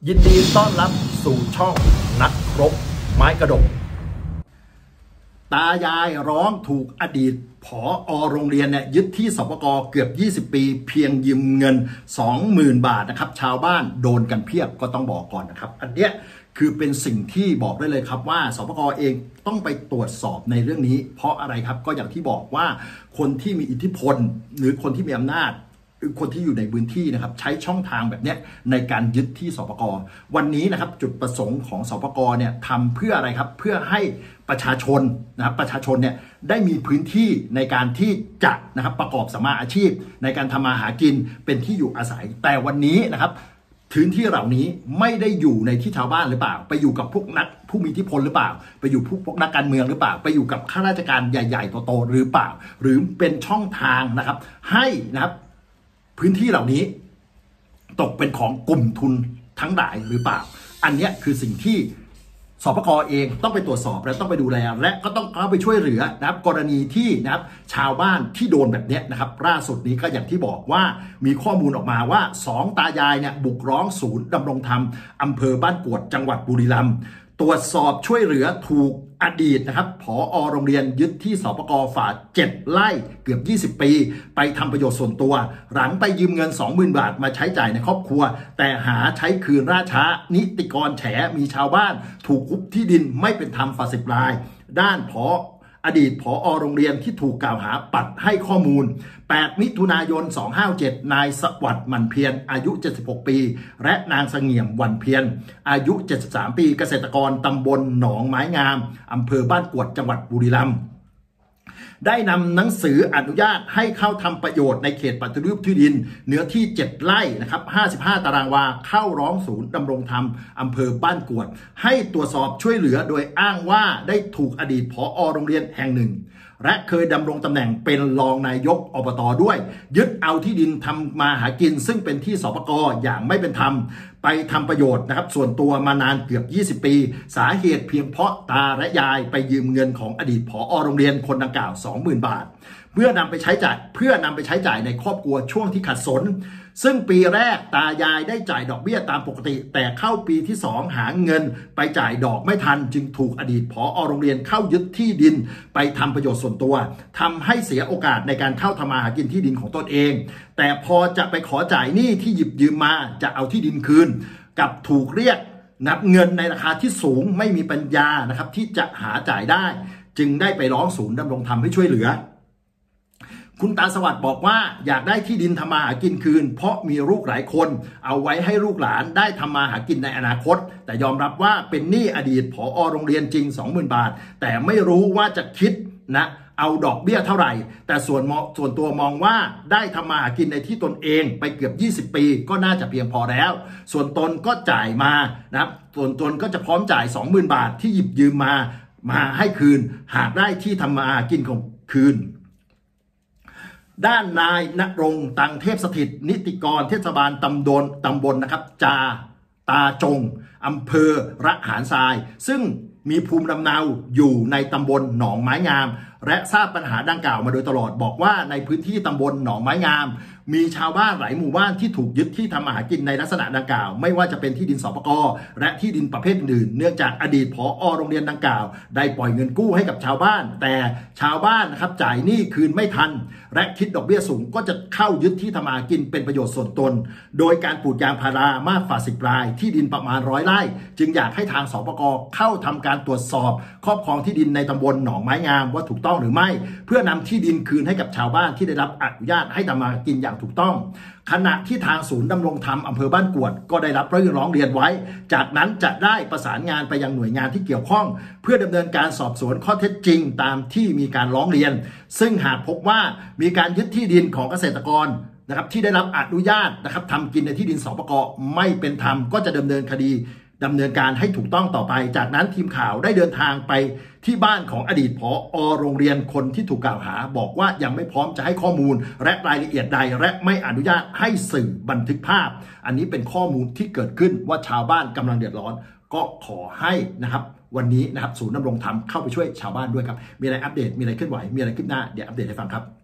ยินดีต้อนรับสู่ช่องนักรบไม้กระดกตายายร้องถูกอดีตผอ.โรงเรียนเนี่ยยึดที่สปก.เกือบ20 ปีเพียงยืมเงิน 20,000 บาทนะครับชาวบ้านโดนกันเพียบก็ต้องบอกก่อนนะครับอันเนี้ยคือเป็นสิ่งที่บอกได้เลยครับว่าสปก.เองต้องไปตรวจสอบในเรื่องนี้เพราะอะไรครับก็อย่างที่บอกว่าคนที่มีอิทธิพลหรือคนที่มีอำนาจคนที่อยู่ในพื้นที่นะครับใช้ช่องทางแบบนี้ในการยึดที่สปก.วันนี้นะครับจุดประสงค์ของสปก.เนี่ยทำเพื่ออะไรครับเพื่อให้ประชาชนนะครับประชาชนเนี่ยได้มีพื้นที่ในการที่จะนะครับประกอบสัมมาอาชีพในการทำมาหากินเป็นที่อยู่อาศัยแต่วันนี้นะครับพื้นที่เหล่านี้ไม่ได้อยู่ในที่ชาวบ้านหรือเปล่าไปอยู่กับพวกนักผู้มีอิทธิพลหรือเปล่าไปอยู่พวกนักการเมืองหรือเปล่าไปอยู่กับข้าราชการใหญ่ๆโตๆหรือเปล่าหรือเป็นช่องทางนะครับให้นะครับพื้นที่เหล่านี้ตกเป็นของกลุ่มทุนทั้งหลายหรือเปล่าอันนี้คือสิ่งที่สปก.เองต้องไปตรวจสอบและต้องไปดูแลและก็ต้องเข้าไปช่วยเหลือนะครับกรณีที่นะครับชาวบ้านที่โดนแบบนี้นะครับล่าสุดนี้ก็อย่างที่บอกว่ามีข้อมูลออกมาว่า2 ตายายเนี่ยบุกร้องศูนย์ดำรงธรรมอำเภอบ้านกวดจังหวัดบุรีรัมย์ตรวจสอบช่วยเหลือถูกอดีตนะครับผอ.โรงเรียนยึดที่สปก.ฝา7 ไร่เกือบ20 ปีไปทำประโยชน์ส่วนตัวหลังไปยืมเงิน 20,000 บาทมาใช้จ่ายในครอบครัวแต่หาใช้คืนล่าช้านิติกรแฉมีชาวบ้านถูกคุบที่ดินไม่เป็นธรรมฝ่า10 รายด้านอดีตผอ.โรงเรียนที่ถูกกล่าวหาปัดให้ข้อมูล8 มิถุนายน 2567นายสวัสดิ์มันเพียรอายุ76 ปีและนางเสงี่ยมวันเพียรอายุ73 ปีเกษตรกรตำบลหนองไม้งามอำเภอบ้านกวดจังหวัดบุรีรัมย์ได้นำหนังสืออนุญาตให้เข้าทำประโยชน์ในเขตปฏิรูปที่ดินเนื้อที่7 ไร่นะครับ55 ตารางวาเข้าร้องศูนย์ดำรงธรรมอำเภอบ้านกวดให้ตรวจสอบช่วยเหลือโดยอ้างว่าได้ถูกอดีตผอ.โรงเรียนแห่งหนึ่งและเคยดำรงตำแหน่งเป็นรองนายกอบต.ด้วยยึดเอาที่ดินทำมาหากินซึ่งเป็นที่สปก.อย่างไม่เป็นธรรมไปทำประโยชน์นะครับส่วนตัวมานานเกือบ20 ปีสาเหตุเพียงเพราะตาและยายไปยืมเงินของอดีตผอ.โรงเรียนคนดังกล่าว 20,000 บาทเพื่อนำไปใช้จ่ายในครอบครัวช่วงที่ขัดสนซึ่งปีแรกตายายได้จ่ายดอกเบี้ยตามปกติแต่เข้าปีที่2หาเงินไปจ่ายดอกไม่ทันจึงถูกอดีตผอ.โรงเรียนเข้ายึดที่ดินไปทำประโยชน์ส่วนตัวทำให้เสียโอกาสในการเข้าทำมาหากินที่ดินของตนเองแต่พอจะไปขอจ่ายหนี้ที่หยิบยืมมาจะเอาที่ดินคืนกับถูกเรียกนับเงินในราคาที่สูงไม่มีปัญญานะครับที่จะหาจ่ายได้จึงได้ไปร้องศูนย์ดำรงธรรมให้ช่วยเหลือคุณตาสวัสดิ์บอกว่าอยากได้ที่ดินทำมาหากินคืนเพราะมีลูกหลายคนเอาไว้ให้ลูกหลานได้ทำมาหากินในอนาคตแต่ยอมรับว่าเป็นหนี้อดีตผอ.โรงเรียนจริง 20,000 บาทแต่ไม่รู้ว่าจะคิดนะเอาดอกเบี้ยเท่าไหร่แต่ส่วนตัวมองว่าได้ทำมาหากินในที่ตนเองไปเกือบ20 ปีก็น่าจะเพียงพอแล้วส่วนตนก็จ่ายมานะครับส่วนตนก็จะพร้อมจ่าย 20,000 บาทที่หยิบยืมมาให้คืนหากได้ที่ทำมาหากินของคืนด้านนายณรงค์ตังเทพสถิตนิติกรเทศบาลตำบลนะครับตาจงอำเภอระหารทรายซึ่งมีภูมิลำเนาอยู่ในตำบลหนองไม้งามและทราบปัญหาดังกล่าวมาโดยตลอดบอกว่าในพื้นที่ตำบลหนองไม้งามมีชาวบ้านหลายหมู่บ้านที่ถูกยึดที่ทำมาหากินในลักษณะดังกล่าวไม่ว่าจะเป็นที่ดินสปก.และที่ดินประเภทอื่นเนื่องจากอดีตผอ.โรงเรียนดังกล่าวได้ปล่อยเงินกู้ให้กับชาวบ้านแต่ชาวบ้านนะครับจ่ายหนี้คืนไม่ทันและคิดดอกเบี้ยสูงก็จะเข้ายึดที่ทำมาหากินเป็นประโยชน์ส่วนตนโดยการปลูกยางพารามากฝ่า10 รายที่ดินประมาณ100 ไร่จึงอยากให้ทางสปก.เข้าทำการตรวจสอบครอบครองที่ดินในตำบลหนองไม้งามว่าถูกต้องหรือไม่เพื่อนำที่ดินคืนให้กับชาวบ้านที่ได้รับอนุญาตให้ทำมากินอย่างถูกต้องขณะที่ทางศูนย์ดำรงธรรมอำเภอบ้านกวดก็ได้รับเรื่องร้องเรียนไว้จากนั้นจะได้ประสานงานไปยังหน่วยงานที่เกี่ยวข้องเพื่อดำเนินการสอบสวนข้อเท็จจริงตามที่มีการร้องเรียนซึ่งหากพบว่ามีการยึดที่ดินของเกษตรกรนะครับที่ได้รับอนุญาตนะครับทำกินในที่ดินสปก.ไม่เป็นธรรมก็จะดำเนินการให้ถูกต้องต่อไปจากนั้นทีมข่าวได้เดินทางไปที่บ้านของอดีตผอ.โรงเรียนคนที่ถูกกล่าวหาบอกว่ายังไม่พร้อมจะให้ข้อมูลและรายละเอียดใดและไม่อนุญาตให้สื่อบันทึกภาพอันนี้เป็นข้อมูลที่เกิดขึ้นว่าชาวบ้านกำลังเดือดร้อนก็ขอให้นะครับวันนี้นะครับศูนย์ดำรงธรรมเข้าไปช่วยชาวบ้านด้วยครับมีอะไรอัปเดตมีอะไรเคลื่อนไหวมีอะไรคืบหน้าเดี๋ยวอัปเดตให้ฟังครับ